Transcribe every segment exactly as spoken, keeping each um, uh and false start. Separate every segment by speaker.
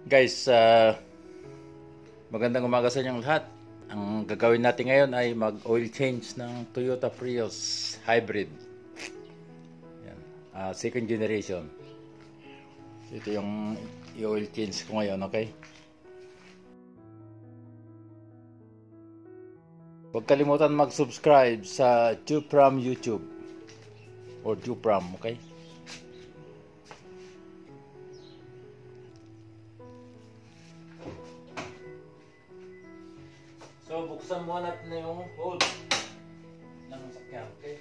Speaker 1: Guys, uh, magandang umaga sa inyong lahat. Ang gagawin natin ngayon ay mag-oil change ng Toyota Prius Hybrid. Yan. Uh, second generation. So, ito yung i-oil change ko ngayon, okay? Huwag kalimutan mag-subscribe sa Jupram YouTube or Jupram, okay? So, buksan muna natin na yung hood ng sakyan, okay?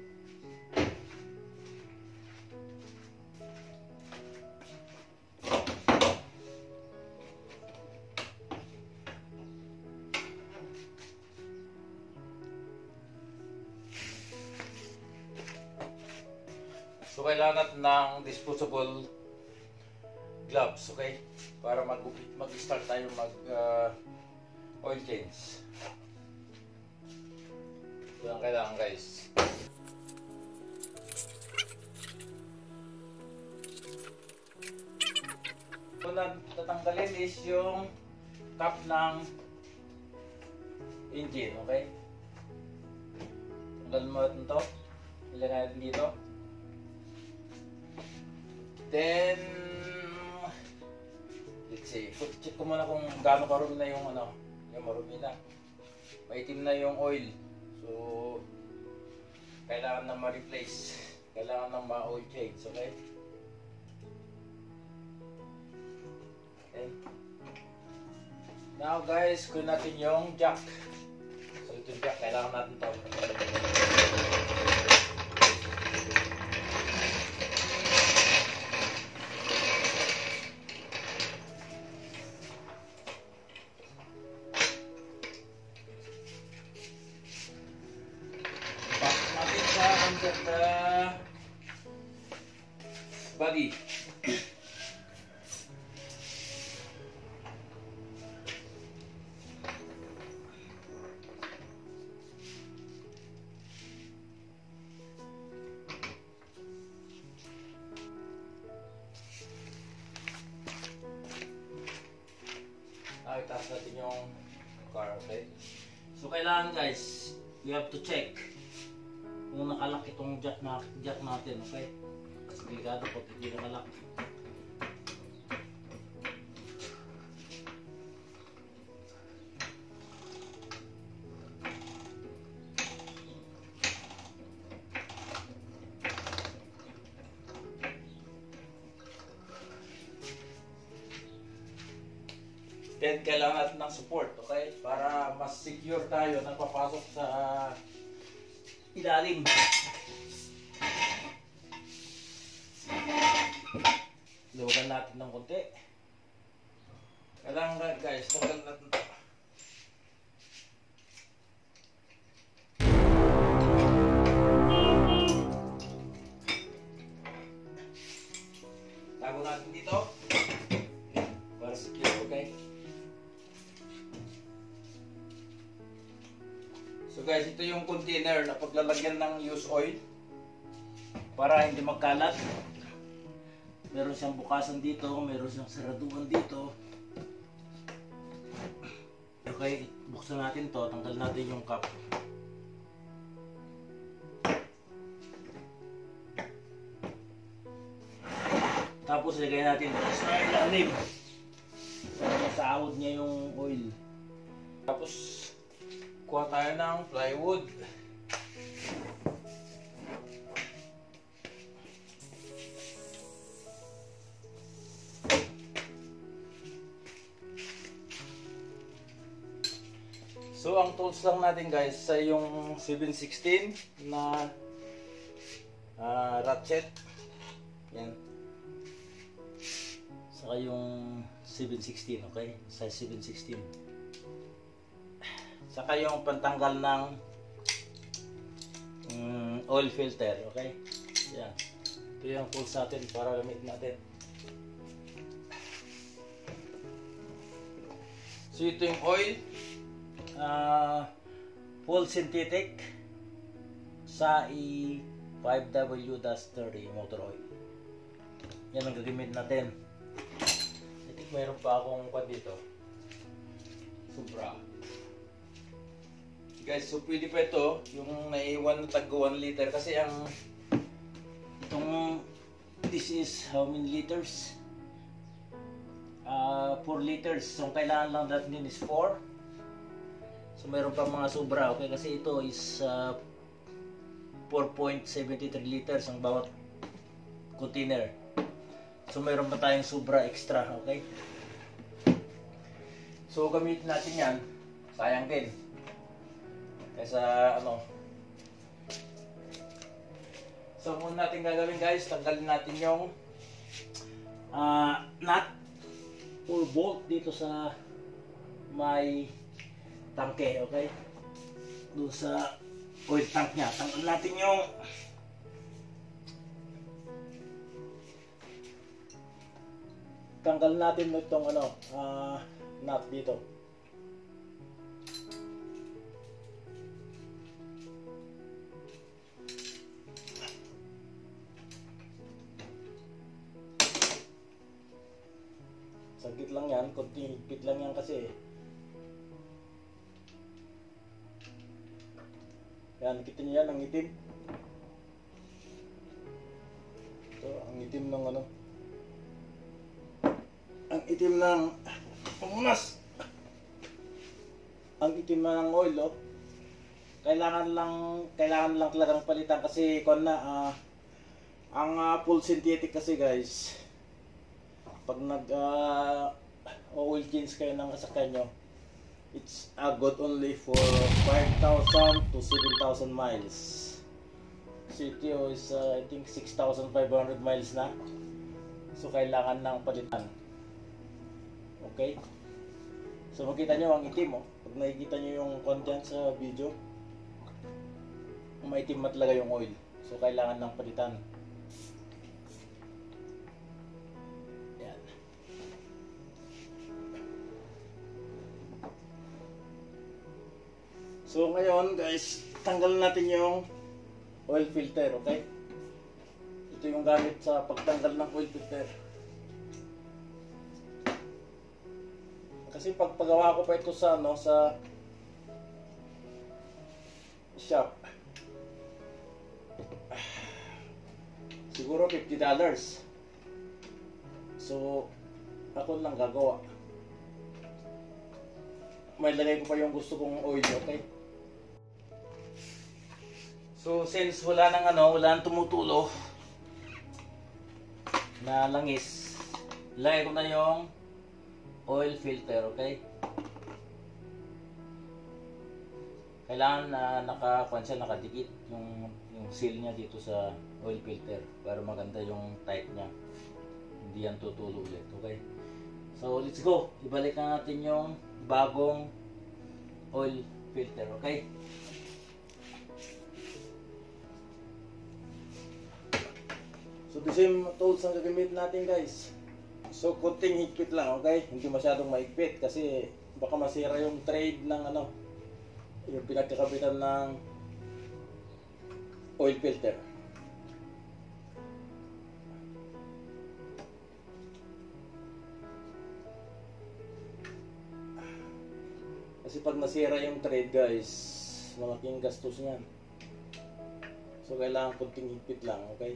Speaker 1: So, kailangan natin ng disposable gloves, okay? Para mag- mag-start tayo mag uh, oil change. Ito ang kailangan, guys. Ito na tatanggalin is yung top ng engine, okay? Tanggalin mo natin ito. Ilagay natin dito. Then, let's see. Check ko muna kung gaano karumi na yung ano, yung marumi na. Maitim na yung oil. So, kailangan na ma-replace. Kailangan na ma-oil change, okay? Okay. Now guys, kunin natin yung jack. So, ito yung jack. Kailangan natin ito. The body. Ah, itaas natin yung car, okay? So, kailangan guys, you have to check kung nakalak itong jack, na, jack natin, okay? Kasi delikado po, hindi nakalak. Then, kailangan natin ng support, okay? Para mas secure tayo nang papasok sa ilalim. Luwagan natin ng konti. Kailangan guys, tanggal natin ito. Tago natin dito. Para secure, okay? So guys, ito yung container na paglalagyan ng used oil para hindi magkalat. Meron siyang bukasan dito, meron siyang saraduan dito. Okay, buksan natin to, tanggal natin yung cap. Tapos ilagay natin ito sa ilalim para masahod niya yung oil. Tapos kuha tayo ng plywood. So, ang tools lang natin guys ay yung seven sixteen na uh, ratchet. Yan. Saka yung seven sixteen, okay? Size seven sixteen. Saka yung pantanggal ng um, oil filter, okay? Yan. Ito yung tools natin para gamitin natin. So, ito yung oil. Uh, full synthetic sa E five W thirty motor oil. Yan ang gagamit natin. mayroon pa akong kwan dito. Sobra. Guys, so pwede pa ito, yung naiwan na tag one liter kasi ang itong this is how many liters? Uh, four liters. So kailangan lang natin is four. So mayroon pa mga sobra, okay? Kasi ito is uh, four point seven three liters ang bawat container. So mayroon pa tayong sobra extra, okay? So gamitin natin yan. Sayang din. Kaysa ano. So muna natin gagawin guys, tanggalin natin yung uh, nut or bolt dito sa may tangke, okay? Doon sa oil tank niya. Tanggalin natin yung tanggalin natin itong ano, uh, nut dito. Saglit lang yan, konting higpit lang yan kasi. Yan, kita niyo yan, ang itim. Ito, ang itim ng ano. Ang itim ng pumunas. Ang itim na ng oil, oh. Kailangan lang, kailangan lang talagang palitan kasi kon na, uh, ang uh, full synthetic kasi guys. Pag nag uh, oil change kayo ng sasakyan nyo, it's uh, good only for five thousand to seven thousand miles. C T O is uh, I think six thousand five hundred miles na. So kailangan ng palitan. Okay? So makita nyo ang itim, oh. Pag nakikita nyo yung content sa video, maitim na talaga yung oil. So kailangan ng palitan. So ngayon guys, tanggalin natin yung oil filter, okay? Ito yung gamit sa pagtanggal ng oil filter. Kasi pag pagawa ko pa ito sa ano, sa shop, siguro fifty dollars. So ako lang gagawa. May lagay ko pa yung gusto kong oil, okay? So since wala nang ano, wala nang tumutulo na langis, lagay ko na yung oil filter, okay? Kailangan na naka-kwan siya, nakadikit yung yung seal niya dito sa oil filter para maganda yung tight niya. Hindi yan tutulo ulit, okay? So let's go. Ibalik na natin yung bagong oil filter, okay? So the same tools ang gagamitin natin guys. So kunting higpit lang, okay? Hindi masyadong mahigpit kasi baka masira yung thread ng ano, yung pinagkakabitan ng oil filter. Kasi pag nasira yung thread guys, malaking gastos niyan. So kailangan kunting higpit lang, okay?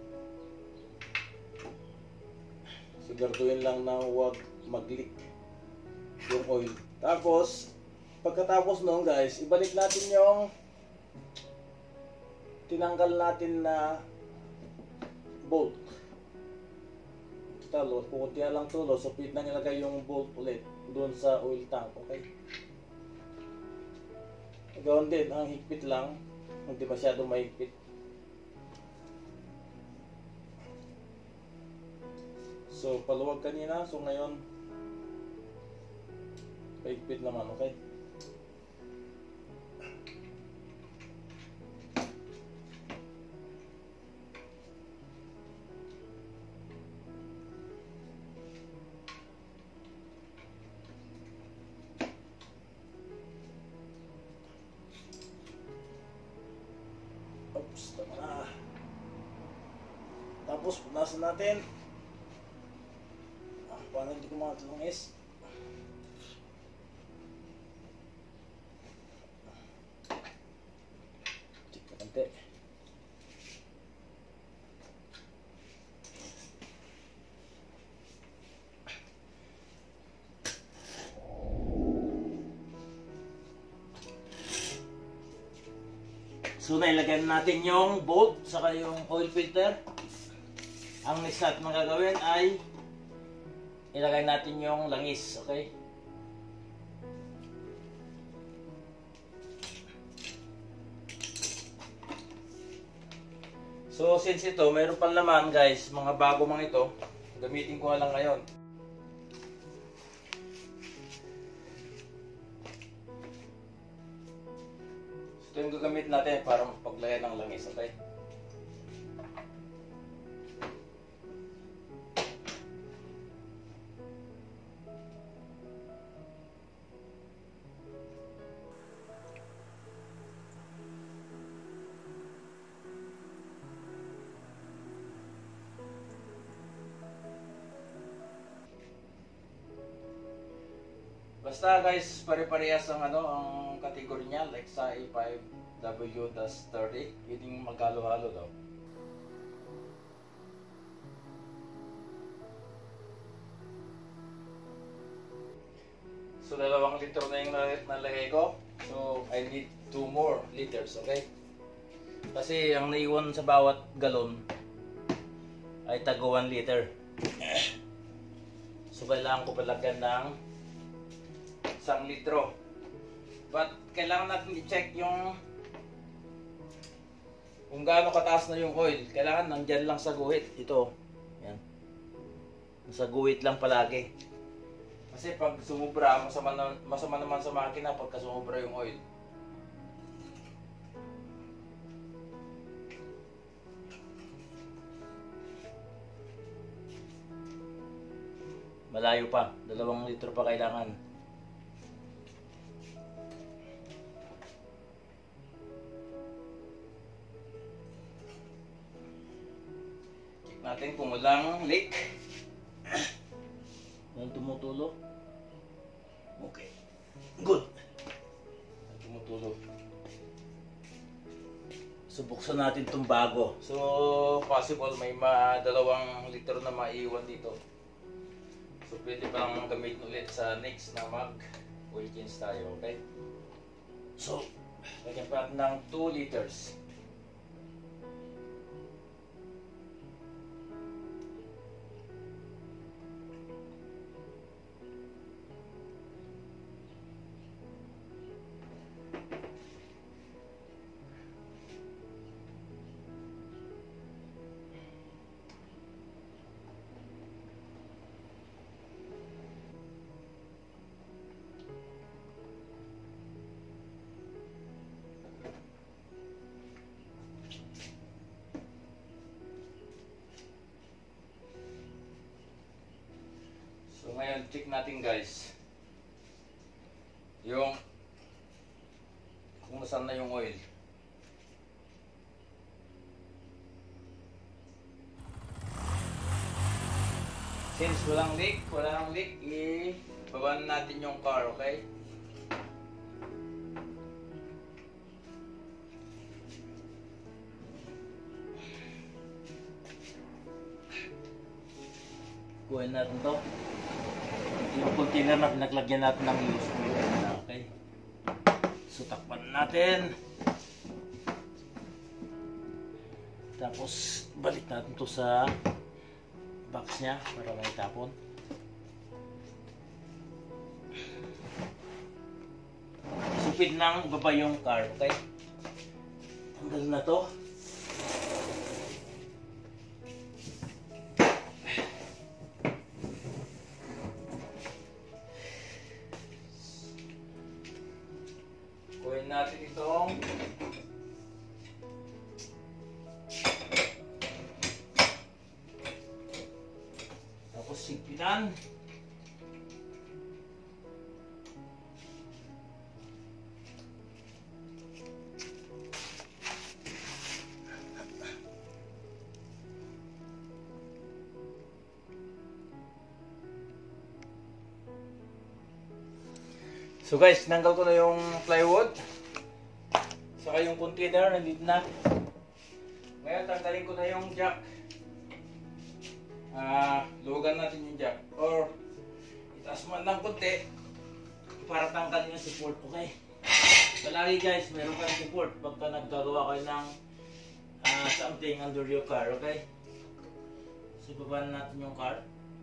Speaker 1: Siguraduhin lang na huwag mag-leak yung oil. Tapos, pagkatapos nun guys, ibalik natin yung tinanggal natin na bolt. Talo, pukunti lang tulo, so pwede na nilagay yung bolt ulit doon sa oil tank, okay? Gawin din, ang higpit lang, hindi masyadong mahigpit. So, paluwag kanina. So, ngayon, paigpit naman, okay? Oops, tama na. Tapos, punasan natin. Paano hindi kumagat ng is? Check na kante. So nailagay natin yung bolt saka yung oil filter. Ang next natin magagawin ay ilagay natin yung langis, okay? So since ito mayroon pang laman guys, mga bago mga ito, gamitin ko na lang ngayon. Ito yung gagamit natin para paglagay ng langis, okay? Basta guys, pare-parehas ang ano, ang kategory niya, like sa A five W thirty, yun yung magkalo-halo daw. So dalawang litro na yung nalagay ko. So I need two more liters, okay? Kasi ang naiwan sa bawat galon ay taga one liter. So kailangan ko palagyan ng isang litro. But kailangan natin i-check yung kung gaano kataas na yung oil. Kailangan nandyan lang sa guhit. Ito. Yan. Sa guhit lang palagi. Kasi pag sumubra, masama, na, masama naman sa makina pagka sumubra yung oil. Malayo pa. Dalawang litro pa kailangan. Natin kung walang leak. Walang tumutulo. Okay. Good. Tumutulo. So buksan natin itong bago. So possible may ma dalawang litro na maiwan dito. So pwede pang gamitin ulit sa next na mag oil change tayo. Okay. So lagyan pa natin ng two liters. So ngayon, check natin guys yung kung nasaan na yung oil. Since walang leak, walang leak, ibaba natin yung car, okay? Kuhain natin to. Yung container na pinaglagyan natin ng loose oil. Okay. So takpan natin. Tapos balik natin to sa box niya para may tapon. Supid nang baba yung car, okay? Tanggal na to. Kuhin natin itong tapos sigpitan. So guys, nanggal ko na yung plywood. Saka yung container, nandito na. Ngayon, tanggalin ko na yung jack. Ah, luwagan natin yung jack. Or, itaas man ng konti para tanggalin yung support, okay? Palagi guys, meron kang support pagka naggagawa kayo ng uh, something under your car, okay? So, babaan natin yung car.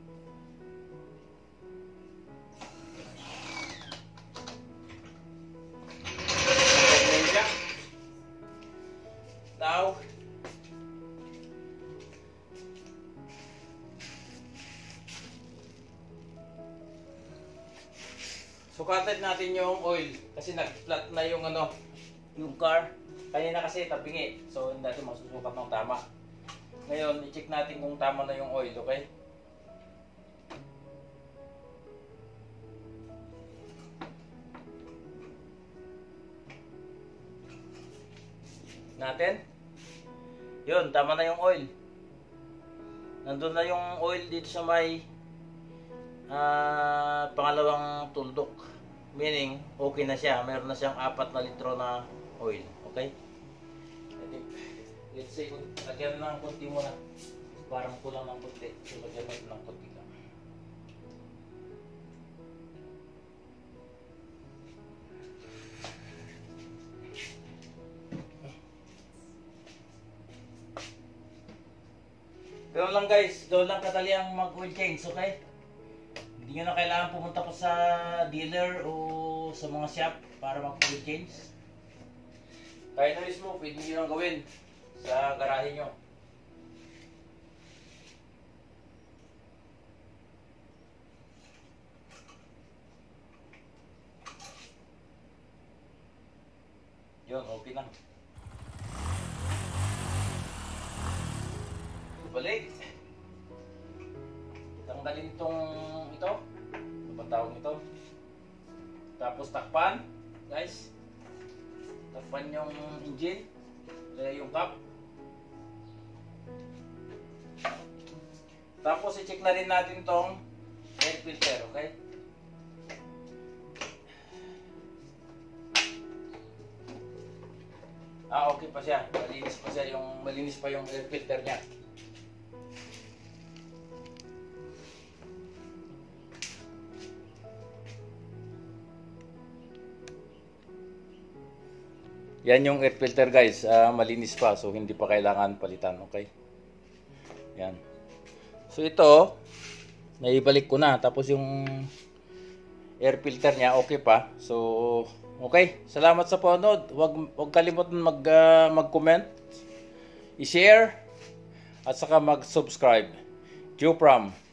Speaker 1: Now, sukatan natin yung oil kasi nag-flat na yung ano, yung car. Kanina kasi tabingi, so hindi natin masusukat ng tama. Ngayon, i-check natin kung tama na yung oil, okay? Natin. Yun, tama na yung oil. Nandun na yung oil dito sa may uh, pangalawang tuldok. Meaning, okay na siya. Meron na siyang apat na litro na oil. Okay? Let's say, lagyan na ng konti muna. Parang kulang ng konti. So, lagyan natin ng konti lang. Gawin lang guys, gawin lang kadali ang mag-oil change, okay? Hindi nyo na kailangan pumunta po sa dealer o sa mga shop para mag-oil change. Kaya na mismo, pwede nyo lang gawin sa garahe nyo. Yun, okay na. Balik. Tanggalin itong ito. Ano bang tawag nito? Tapos takpan, guys. Takpan yung engine. Kaya yung cap. Tapos i-check na rin natin tong air filter, okay? Ah, okay pa siya. Malinis pa siya yung malinis pa yung air filter niya. Yan yung air filter guys, uh, malinis pa so hindi pa kailangan palitan, okay? Yan. So ito, naibalik ko na tapos yung air filter niya okay pa. So okay, salamat sa panonood. Huwag huwag kalimutan mag uh, mag-comment, i-share at saka mag-subscribe. Joe Pram.